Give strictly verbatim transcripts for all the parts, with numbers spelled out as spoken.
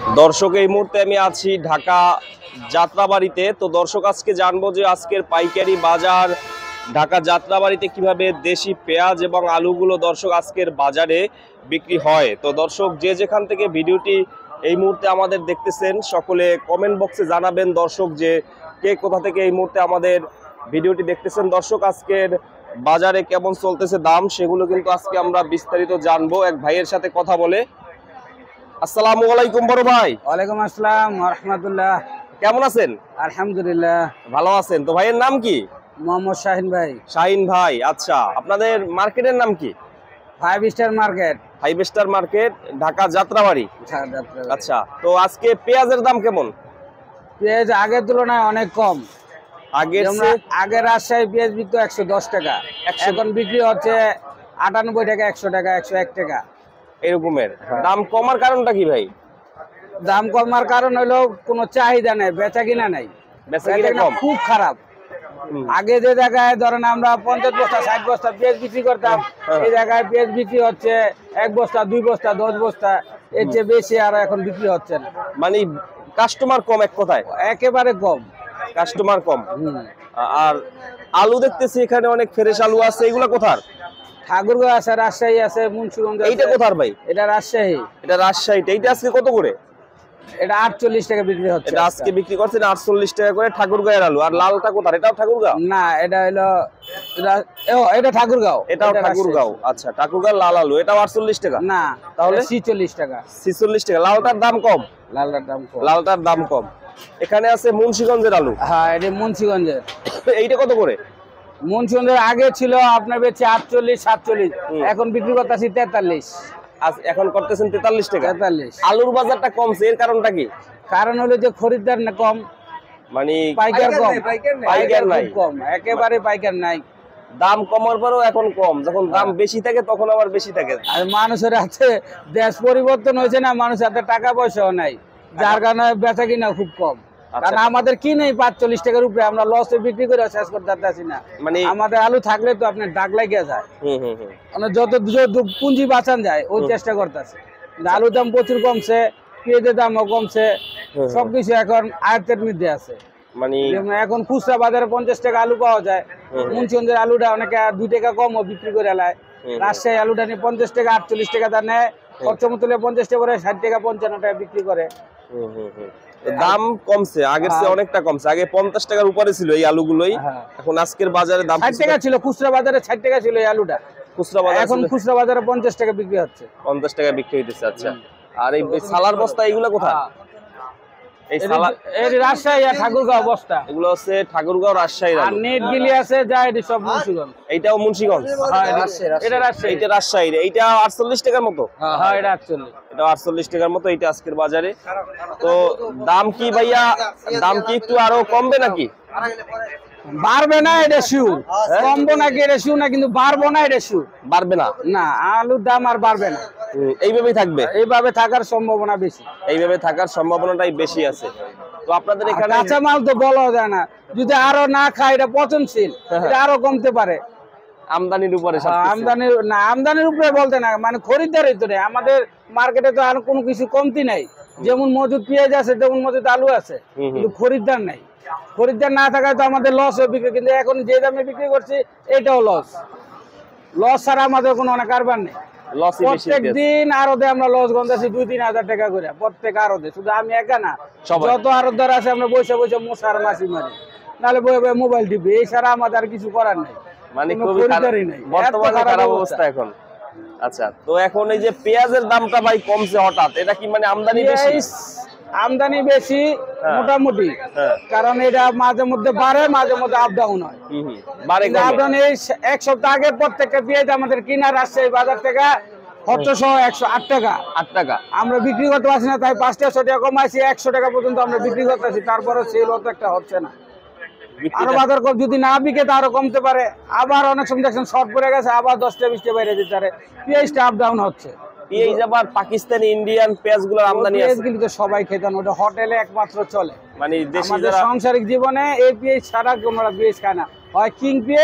দর্শক এই মুহূর্তে আমি আছি ঢাকা যাত্রাবাড়িতে। তো দর্শক আজকে জানবো যে আজকের পাইকারি বাজার ঢাকা যাত্রাবাড়িতে কিভাবে দেশি পেঁয়াজ এবং আলুগুলো দর্শক আজকের বাজারে বিক্রি হয়। তো দর্শক যে যেখান থেকে ভিডিওটি এই মুহূর্তে আমাদের দেখতেছেন সকলে কমেন্ট বক্সে জানাবেন দর্শক যে কে কোথা থেকে এই মুহূর্তে আমাদের ভিডিওটি দেখতেছেন। দর্শক আজকের বাজারে কেমন চলতেছে দাম সেগুলো কিন্তু আজকে আমরা বিস্তারিত জানবো এক ভাইয়ের সাথে কথা বলে। আসসালামু আলাইকুম বড় ভাই। ওয়ালাইকুম আসসালাম ওয়া রাহমাতুল্লাহ। কেমন আছেন? আলহামদুলিল্লাহ ভালো আছেন। তো ভাইয়ের নাম কি? মোহাম্মদ শাহিন ভাই। শাহিন ভাই, আচ্ছা আপনাদের মার্কেটের নাম কি? Five star market. Five star market, Dhaka Jatrabari. আচ্ছা, তো আজকে পেঁয়াজের দাম কেমন? পেঁয়াজ আগের তুলনায় অনেক কম। আগের আগে রাজশাহী পেঁয়াজ বিক্রি একশো দশ টাকা, এখন বিক্রি হচ্ছে আটানব্বই টাকা, একশো টাকা, একশো এক টাকা এরকমের। দাম কমার কারণটা কি ভাই? দাম কমার কারণ হলো কোনো চাহিদা নেই, বেচা কিনা নাই, বেচা কিনা খুব খারাপ। আগে যে জায়গায় ধরেন আমরা পঞ্চাশ বস্তা ষাট বস্তা পেঁয়াজ বিক্রি করতাম, এই জায়গায় পেঁয়াজ বিক্রি হচ্ছে এক বস্তা, দুই বস্তা, দশ বস্তা, এর চেয়ে বেশি আর এখন বিক্রি হচ্ছে না। মানে কাস্টমার কম, এক কথায় একেবারে কম, কাস্টমার কম। আর আলু দেখতেছি এখানে অনেক ফ্রেশ আলু আছে, এগুলা কোথার? ঠাকুরগাঁও আছে, রাজশাহী আছে, মুন্সিগঞ্জ। এইটা কোথার ভাই? এটা রাজশাহী। এটা রাজশাহীতে। এইটা আজকে কত করে? এটা আটচল্লিশ টাকা বিক্রি হচ্ছে। এটা আজকে বিক্রি করছেন আটচল্লিশ টাকা করে। ঠাকুরগাঁয়ের আলু। আর লালটা কোথার? এটাও ঠাকুরগাঁও? না, এটা হলো এটা ঠাকুরগাঁও। এটাও ঠাকুরগাঁও। আচ্ছা, ঠাকুরগাঁও লাল আলু, এটাও আটচল্লিশ টাকা? না, তাহলে ছিচল্লিশ টাকা। ছিচল্লিশ টাকা। লালটার দাম কম? লালটার দাম কম। লালটার দাম কম। এখানে আছে মুন্সিগঞ্জের আলু। হ্যাঁ, এটা মুন্সিগঞ্জের। এইটা কত করে? মুন্সিগঞ্জের আগে ছিল আপনার বেচে আটচল্লিশ সাতচল্লিশ, এখন বিক্রি করতেছি তেতাল্লিশ। এখন করতেছেন তেতাল্লিশ টাকা। তেতাল্লিশ। আলুর বাজারটা কমছে, এর কারণটা কি? কারণ হলো যে খরিদ্দার না কম, মানে পাইকার কম। পাইকার নাই, কম, একেবারে পাইকার নাই। দাম কমার পরেও এখন কম, যখন দাম বেশি থাকে তখন আবার বেশি থাকে। আর মানুষের হাতে দেশ পরিবর্তন হয়েছে না, মানুষের হাতে টাকা পয়সাও নাই, যার কারণে বেচা কিনা খুব কম। কারণ আমাদের কি নেই পাঁচচল্লিশ টাকার উপরে, আমরা লসে বিক্রি করে শেষ করতে পারছি না। মানে আমাদের আলু থাকলে তো আপনার ডাক লাগিয়ে যায়, যত পুঁজি বাঁচান যায় ওই চেষ্টা করতেছে। আলুর দাম প্রচুর কমছে, পেঁয়াজের দামও কমছে, সবকিছু এখন আয়ত্তের মধ্যে আছে। মানে এখন খুচরা বাজারে পঞ্চাশ টাকা আলু পাওয়া যায়, মুন্সিগঞ্জের আলুটা অনেকে দুই টাকা কমও বিক্রি করে এলায়। রাজশাহী আলুটা নিয়ে পঞ্চাশ টাকা আটচল্লিশ টাকা দাম নেয়, খরচমতলে পঞ্চাশ টাকা করে ষাট টাকা পঞ্চান্ন টাকা বিক্রি করে। দাম কমছে, আগের চেয়ে অনেকটা কমছে। আগে পঞ্চাশ টাকার উপরে ছিল এই আলুগুলোই, এখন আজকের বাজারে দাম ষাট টাকা ছিল। খুচরা বাজারে ষাট টাকা ছিল এই আলুটা, খুচরা বাজারে এখন খুচরা বাজারে পঞ্চাশ টাকা বিক্রি হচ্ছে। পঞ্চাশ টাকা বিক্রি হইতেছে। আচ্ছা, আর এই সালার বস্তা এগুলো কোথায়? এই সালার এই রাজশাহী আর ঠাকুরগাঁও বস্তা। এগুলো হচ্ছে ঠাকুরগাঁও রাজশাহী। আর নেট গিলি আছে যা, এটা সব মুন্সিগঞ্জ। এইটাও মুন্সিগঞ্জ। এটা রাজশাহী। এটা রাজশাহী। এইটা আটচল্লিশ টাকার মতো। হ্যাঁ, এটা আটচল্লিশ। এটা আটচল্লিশ টাকার মতো এইটা আজকের বাজারে। তো দাম কি ভাইয়া, দাম কি একটু আরো কমবে নাকি? বাড়বে না এটা শিওর, কমবো নাকি এটা শিওর না, কিন্তু বাড়বো না এটা শিওর। বাড়বে না? না, আলুর দাম আর বাড়বে না, এইভাবেই থাকবে। এইভাবে থাকার সম্ভাবনা বেশি। এইভাবে থাকার সম্ভাবনাটাই বেশি আছে। তো আপনাদের এখানে কাঁচা মাল তো বলা যায় না, যদি আরো না খায় এটা পচনশীল, এটা আরো কমতে পারে। আমদানির উপরে, আমদানির না, আমদানির উপরে বলতে না, মানে খরিদ্দারই তো নেই আমাদের মার্কেটে, তো আর কোনো কিছু কমতি নাই। যেমন মজুদ পেঁয়াজ আছে তেমন মজুদ আলু আছে, কিন্তু খরিদ্দার নাই। খরিদ্দার না থাকায় তো আমাদের লস হয়ে বিক্রি, কিন্তু এখন যে দামে বিক্রি করছি এটাও লস। লস ছাড়া আমাদের কোনো অনেক কারবার নেই। প্রত্যেক দিন আরদে আমরা লস গন্ধাছি দুই তিন হাজার টাকা করে, প্রত্যেক আরদে। শুধু আমি একা না, যত আরদার আছে আমরা বসে বসে মশার মাছি মারি, নাহলে বই বই মোবাইল টিপি, এই ছাড়া আমাদের আর কিছু করার নেই। মানে খরিদ্দারই নাই, বর্তমানে খারাপ অবস্থা এখন। আচ্ছা, তো এখন এই যে পেঁয়াজের দামটা ভাই কমছে হঠাৎ, এটা কি মানে আমদানি বেশি? আমদানি বেশি মোটামুটি, কারণ এটা মাঝে মধ্যে বাড়ে, মাঝে মধ্যে আপ ডাউন হয়। আপডাউন এই এক সপ্তাহ আগে প্রত্যেকটা পেঁয়াজ আমাদের কিনা রাজশাহী বাজার থেকে খরচশো একশো আট টাকা আট টাকা আমরা বিক্রি করতে পারছি না, তাই পাঁচটা ছয় টাকা কমাইছি, একশো টাকা পর্যন্ত আমরা বিক্রি করতেছি। তারপরে সেল অত একটা হচ্ছে না, আরো বাজার যদি না বিকে তা আরো কমতে পারে। আবার অনেক সময় দেখছেন শর্ট পড়ে গেছে, আবার দশটা বিশটা বাইরে যেতে পারে। পেঁয়াজটা আপ ডাউন হচ্ছে। পেঁয়াজ আবার পাকিস্তানি ইন্ডিয়ান পেঁয়াজগুলোর আমদানি আছে, কিন্তু সবাই খেতে না, ওটা হোটেলে একমাত্র চলে। মানে আমাদের সাংসারিক জীবনে এই পেঁয়াজ ছাড়া তোমরা পেঁয়াজ খায় না, হয় কিং পেঁয়াজ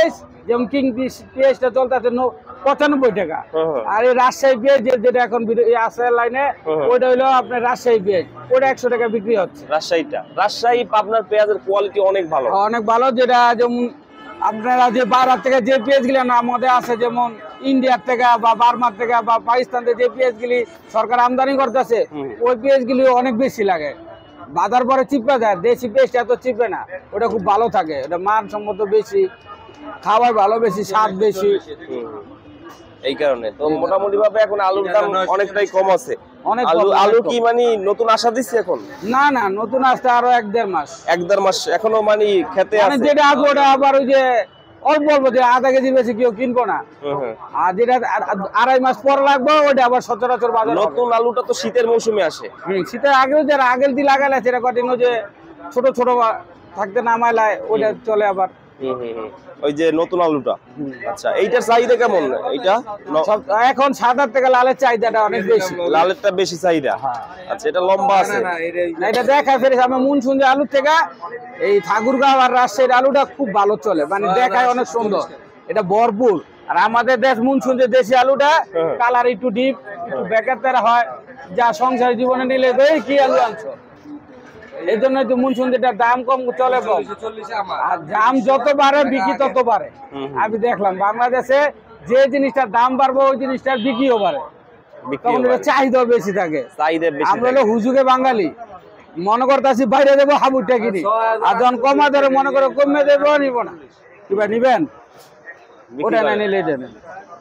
যেমন কিং পেঁয়াজটা চলতেছে পঁচানব্বই টাকা, হুম, হুম। আর এই রাজশাহী পেঁয়াজ যে- যেটা এখন বিদ- এই আছে লাইনে, হুম, হুম। ওইটা হইলো আপনার রাজশাহী পেঁয়াজ, ওটা একশো টাকা বিক্রি হচ্ছে। রাজশাহীটা রাজশাহী পাবনার পেঁয়াজের কোয়ালিটি অনেক ভালো। অনেক ভালো, যেটা যেমন আপনারা যে বাইরের থেকে যে পেঁয়াজ গুলি আমাদের আছে, যেমন ইন্ডিয়ার থেকে বা বার্মার থেকে বা পাকিস্তান থেকে যে পেঁয়াজ গুলি সরকার আমদানি করতেছে, হুম। ওই পেঁয়াজ গুলি অনেক বেশি লাগে, বাজার পরে চিপে যায়। দেশি পেঁয়াজটা এত চিপে না, ওটা খুব ভালো থাকে, ওটা মানসম্মত বেশি, খাবার ভালো বেশি, স্বাদ বেশি। হুম, হুম। এই কারণে তো মোটামুটি ভাবে এখন আলুর দাম অনেকটাই কম আছে। অনেক কম, আলু অনেক আলু কম। কি মানে নতুন আশা দিচ্ছে এখন? না না, নতুন আসতে আরো এক দেড় মাস, এক দেড় মাস এখনো মানে খেতে মানে আছে। যেটা আসবে ওটা আবার ওই যে অল্প অল্প, যে আধা কেজি বেশি কেউ কিনবো না, হুম, হুম। আর যেটা আ- আ- আড়াই মাস পর লাগবে ওটা আবার সচরাচর বাজার হবে। নতুন আলুটা তো শীতের মৌসুমে আসে। হুম, শীতের আগেও যারা আগের দিয়ে লাগালে সেটা কন্টিনিউ, যে ছোট ছোট বা- থাকতে নামাইলায় ওটা চলে আবার। হুম, হুম, হুম। ওই যে নতুন আলুটা। আচ্ছা, এইটার চাহিদা কেমন? এইটা ন- সব এখন সাদার থেকে লালের চাহিদাটা অনেক বেশি। লালেরটা বেশি চাহিদা। আচ্ছা, এটা লম্বা আছে। না, এটা দেখা ফেরেছে আমি মুনসুন যে আলুর থেকে এই ঠাকুরগাঁও আর রাজশাহীর আলুটা খুব ভালো চলে, মানে দেখায় অনেক সুন্দর, এটা ভরপুর। আর আমাদের দেশ মুনসুন যে দেশি আলুটা হ্যাঁ। কালার একটু ডিপ, একটু বেকার তেরা হয়, যা সংসার জীবনে নিলে তো এই কি আলু আনছো, এই জন্য তো মুনসুন যেটা দাম কম চলে কম, আর দাম যত বাড়ে বিক্রি তত বাড়ে। হুম, হুম। আমি দেখলাম বাংলাদেশে যে জিনিসটার দাম বাড়বে ওই জিনিসটার বিক্রিও বাড়ে, বিক্রিও তখন এটা বাড়ে। চাহিদাও বেশি থাকে। চাহিদা বেশি আমরা হলো থাকে। হুজুগে বাঙালি, মনে করতেছি বাইরে দেবো হাবুরটা কিনি, আর যখন কমা ধরে মনে করে কমে দেবো, নিব না, কিবা নিবেন বিক্রি ওটা না করে। নিলে এটা নেন।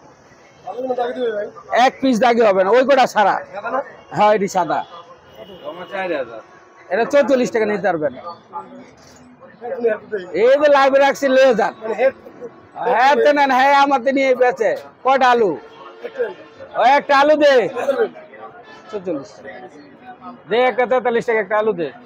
এক পিস দাগে হবে না, ওই কোটা সারা। হ্যাঁ, এটি সাদা, এটা চৌচল্লিশ টাকা নিতে পারবেন। এই যে লাইভে রাখছি লয়ে যান, হ্যাঁ তো নেন, হ্যাঁ আমার তো নিয়ে বেচে। কয়টা আলু? ওই একটা আলু দে চৌচল্লিশ টাকা, দে একটা তেতাল্লিশ টাকা একটা আলু দে।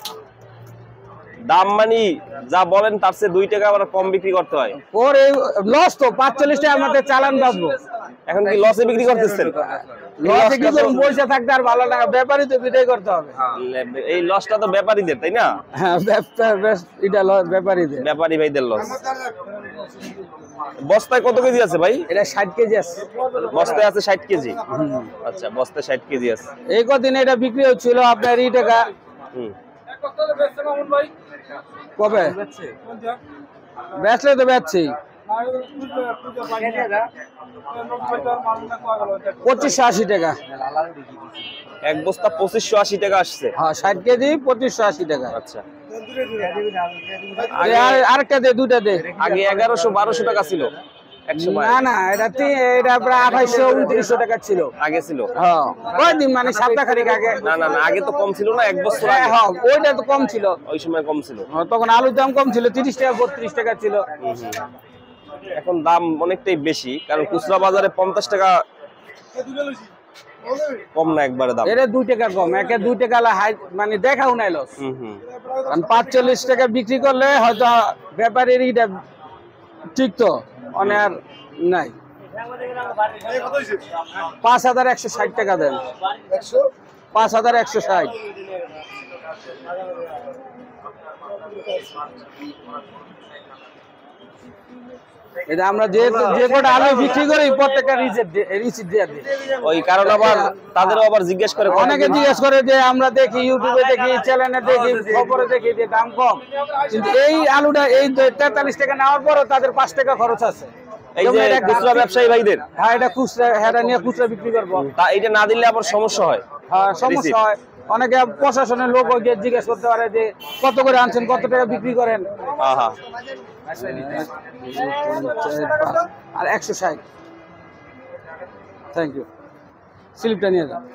দাম মানি যা বলেন তার চেয়ে দুই টাকা আবার কম বিক্রি করতে হয়। ওর এই লস তো পাঁচচল্লিশ টাকা আমাদের চালান বাঁচবো, এখন কি লসে বিক্রি করতেছেন? লসে কি করুন, পয়সা থাকতে আর ভালো লাগা, ব্যাপারই তো বিদায় করতে হবে। এই লসটা তো ব্যাপারীদের, তাই না? হ্যাঁ, ব্যবসা বেশ- এটা ল- ব্যাপারীদের। ব্যাপারী ভাইদের লস। বস্তায় কত কেজি আছে ভাই? এটা ষাট কেজি আছে। বস্তায় আছে ষাট কেজি। আচ্ছা, বস্তায় ষাট কেজি আছে। এই কদিন এটা বিক্রি হচ্ছিল আপনার এই টাকা হুম। কবে বেচলে তো বেচছি পঁচিশশো আশি টাকা। এক বস্তা পঁচিশশো আশি টাকা আসছে। হ্যাঁ, ষাট কেজি পঁচিশশো আশি টাকা। আচ্ছা, দে, আর- আরেকটা দে, দুটা দে। আগে এগারোশো বারোশো টাকা ছিল এক সময়। না না, এটা তি- এটা প্রায় আঠাইশশো উনত্রিশশো টাকা ছিল। আগে ছিল। হ্যাঁ, কয়দিন মানে সপ্তাহ খানিক আগে। না না না, আগে তো কম ছিল না, এক বছর হ্যাঁ, আগে। হ্যাঁ, ওইটা তো কম ছিল। ওই সময় কম ছিল। হ্যাঁ, তখন আলুর দাম কম ছিল, তিরিশ টাকা বত্রিশ টাকা ছিল। হুম, হুম। এখন দাম অনেকটাই বেশি, কারণ খুচরা বাজারে পঞ্চাশ টাকা কম না একবারে দাম। এটা দুই টাকা কম, একে দুই টাকা লা হাই, মানে দেখাও নাই লস। হুম, হুম। কারণ পাঁচচল্লিশ টাকা বিক্রি করলে হয়তো ব্যাপারীর এটা ঠিক তো অনেক আর নাই। পাঁচ হাজার একশো ষাট টাকা দেন, পাঁচ হাজার একশো ষাট। এটা আমরা যে যে কটা আলু বিক্রি করি প্রত্যেকটা রিসিট রিসিট দিয়ে দিই। ওই কারণ আবার তাদেরও আবার জিজ্ঞেস করে অনেকে জিজ্ঞেস করে যে আমরা দেখি ইউটিউবে দেখি, চ্যানেলে দেখি, খবরে দেখি যে দাম কম, কিন্তু এই আলুটা এই তেতাল্লিশ টাকা নেওয়ার পরও তাদের পাঁচ টাকা খরচ আছে। এই যে খুচরা ব্যবসায়ী ভাইদের। হ্যাঁ, এটা খুচরা, হ্যাঁ এটা নিয়ে খুচরা বিক্রি করবো। তা এটা না দিলে আবার সমস্যা হয়। হ্যাঁ, সমস্যা হয়। অনেকে প্রশাসনের লোক গিয়ে জিজ্ঞেস করতে পারে যে কত করে আনছেন, কত টাকা বিক্রি করেন। আহা। আর একশো ষাট। থ্যাংক ইউ, স্লিপটা নিয়ে যান।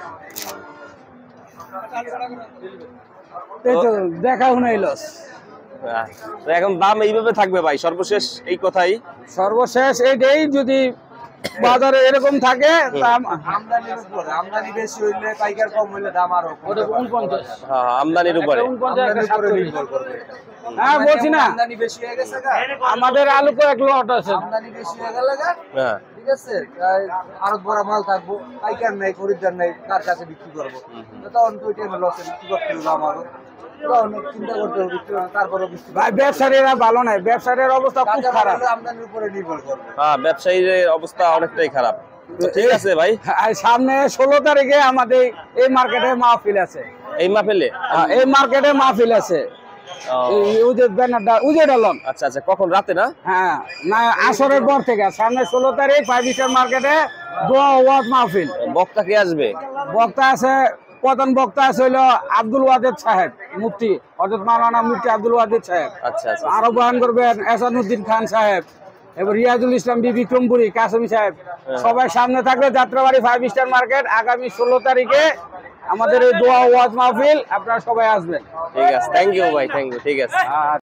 এই তো দেখাও নাই লস। আহ, তো এখন দাম এইভাবে থাকবে ভাই, সর্বশেষ এই কথাই। সর্বশেষ এইটাই, যদি বাজারে এরকম থাকে দাম আমদানির উপর, আমদানি বেশি হইলে পাইকার কম হইলে দাম আরো কম। ওটা উনপঞ্চাশ। হ্যাঁ, আমদানির উপরে। উনপঞ্চাশ, একটা আমদানির উপরে সাতচল্লিশ। নির্ভর করবে। হ্যাঁ, বলছি না, আমদানি বেশি হয়ে গেছে গা, আমাদের আলু কয়েক লট আছে। আমদানি বেশি হয়ে গেলে গা, হ্যাঁ। ঠিক আছে, তাই আরো বড় মাল থাকবো, পাইকার নাই, খরিদ্দার নাই, তার কাছে বিক্রি করবো। তো তখন তো ওই টাইমে লসে বিক্রি করতে হলো আমারও। ওরা অনেক চিন্তা করতে হবে একটু, তারপরে বুঝতে ভাই ব্যবসায়ীরা ভালো নাই, ব্যবসায়ীর অবস্থা খুব কাঁচা মাল খারাপ। হলে আমদানির উপরে নির্ভর করবে। হ্যাঁ, ব্যবসায়ীর অবস্থা অনেকটাই খারাপ। তো ঠিক আছে ভাই, আর সামনে ষোলো তারিখে আমাদের এই মার্কেটে মাহফিল আছে। এই মাহফিলে হ্যাঁ, এই মার্কেটে মাহফিল আছে। ও, এই উজের ব্যানারটা উজের আলম। আচ্ছা আচ্ছা, কখন? রাতে না? হ্যাঁ, না আসরের পর থেকে সামনে ষোলো তারিখ ফাইভ স্টার মার্কেটে দোয়া ওয়াজ মাহফিল। বক্তা কে আসবে? বক্তা আছে, প্রধান বক্তা আছে হইলো আব্দুল ওয়াজেদ সাহেব, মুফতি হযরত মাওলানা মুফতি আব্দুল ওয়াজেদ সাহেব। আচ্ছা আচ্ছা, আরো বয়ান করবেন এহসানুদ্দিন খান সাহেব, এবার রিয়াজুল ইসলাম বিবি বিক্রমপুরি কাসমি সাহেব। সবাই সামনে থাকবে যাত্রাবাড়ি ফাইভ স্টার মার্কেট আগামী ষোলো তারিখে আমাদের এই দোয়া ওয়াজ মাহফিল, আপনারা সবাই আসবেন। ঠিক আছে, থ্যাংক ইউ ভাই, থ্যাংক ইউ, ঠিক আছে। আর